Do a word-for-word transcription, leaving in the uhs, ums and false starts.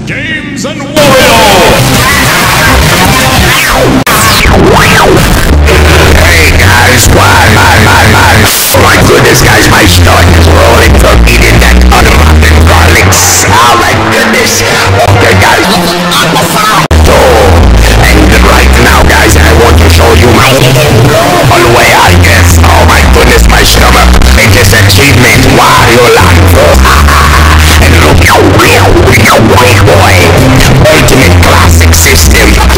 Games and Wario! Hey guys, why, my, my, my, my goodness guys, my stomach is rolling from eating that unrotten garlic. Oh my goodness. Okay guys, so, and right now guys, I want to show you my on way I guess. Oh my goodness, my stomach, biggest achievement, Wario Land. And look how real, real, boy, ultimate classic system.